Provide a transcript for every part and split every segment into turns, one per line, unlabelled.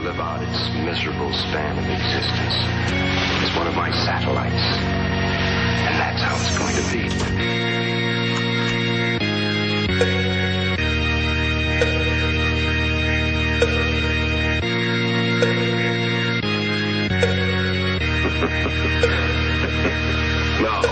live out its miserable span of existence as one of my satellites. And that's how it's going to be. No.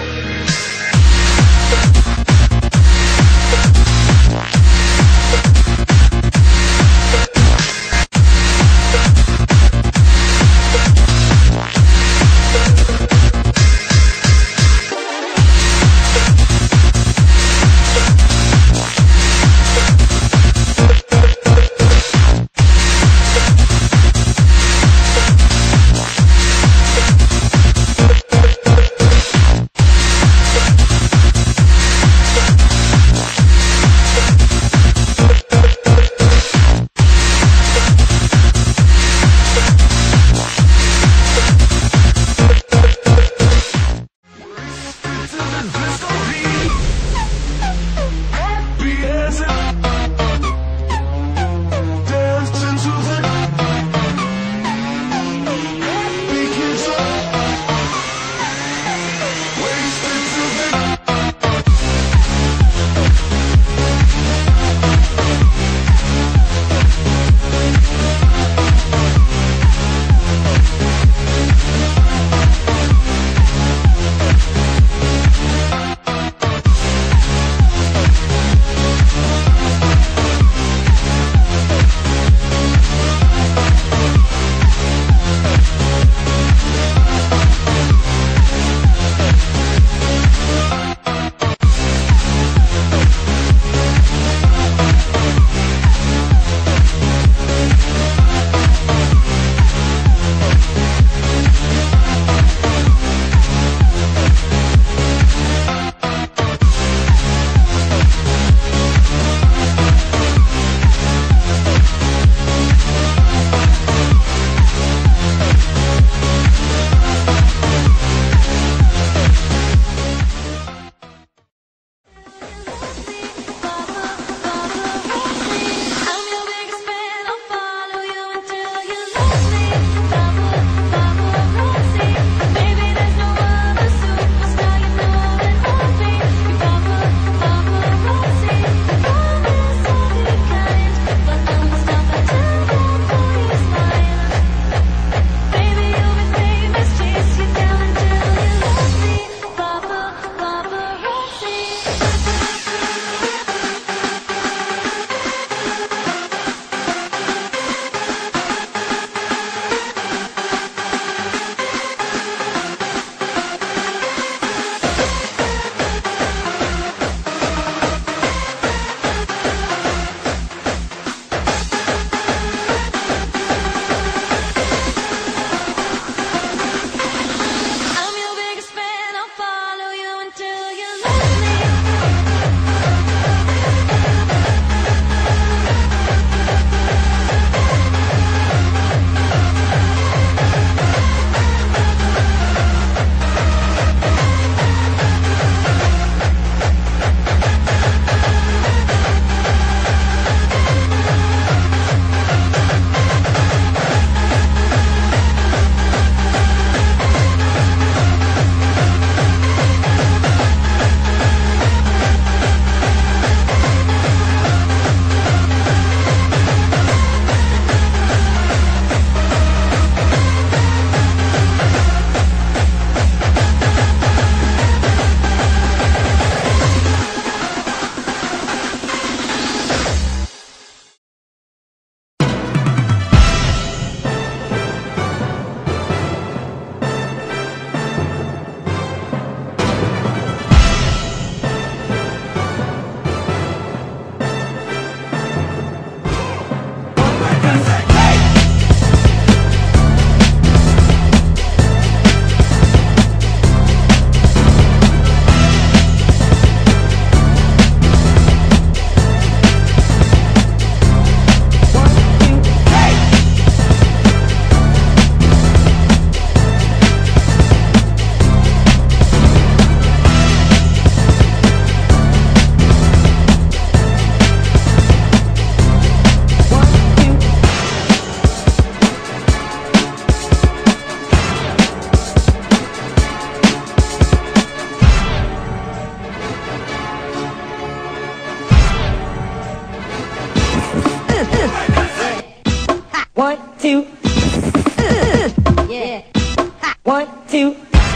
1, 2. Yeah. 1, 2.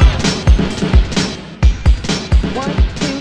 1, 2.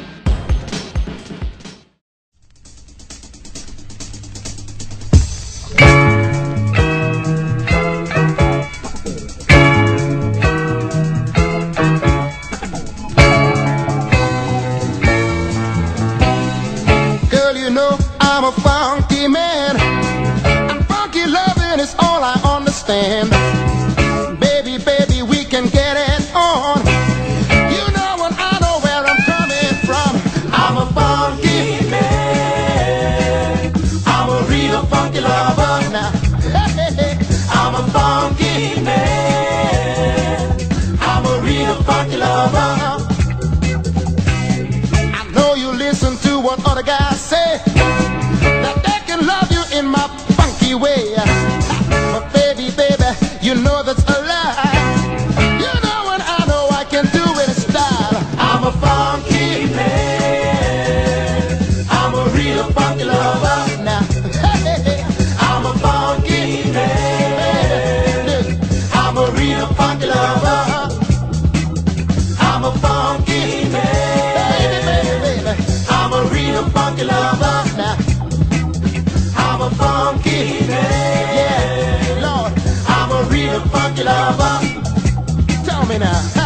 Girl, you know I'm a funky man, and funky loving is all I understand. Baby, baby, we can get it on. You know and I know where I'm coming from. I'm a funky man. I'm a real funky lover now. Hey, hey, I'm a funky man. I'm a real funky lover. I know you listen to what other guys say, that they can love you in my funky way. But baby, baby, you know that's a lie. You know and I know I can do it in style. I'm a funky man. I'm a real funky lover now. Hey, hey, I'm a funky man. I'm a real funky lover. I'm a funky man. Baby, baby, baby, I'm a real funky lover now. I'm a funky man. Yeah, Lord, I'm a real funky lover. Tell me now.